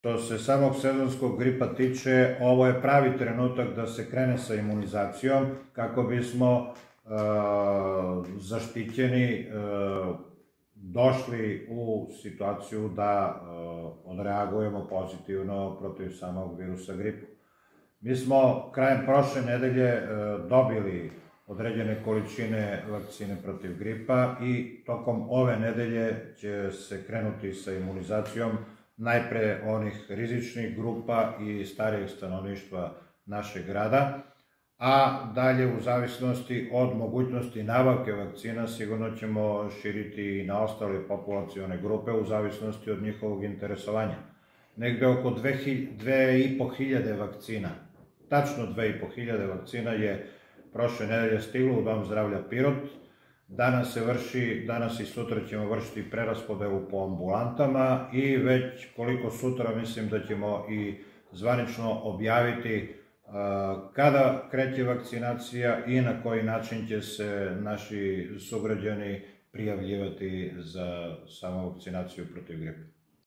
Što se samog sezonskog gripa tiče, ovo je pravi trenutak da se krene sa imunizacijom kako bismo zaštićeni došli u situaciju da odreagujemo pozitivno protiv samog virusa gripa. Mi smo krajem prošle nedelje dobili određene količine vakcine protiv gripa i tokom ove nedelje će se krenuti sa imunizacijom najpre onih rizičnih grupa i starijeg stanovništva našeg grada, a dalje u zavisnosti od mogućnosti nabavke vakcina sigurno ćemo širiti i na ostale populacione grupe u zavisnosti od njihovog interesovanja. Negde oko 2500 vakcina, tačno 2500 vakcina je prošle nedelje stiglo u Dom zdravlja Pirot. Danas i sutra ćemo vršiti preraspodelu po ambulantama i već koliko sutra mislim da ćemo i zvanično objaviti kada kreće vakcinacija i na koji način će se naši sugrađani prijavljivati za samu vakcinaciju protiv gripa.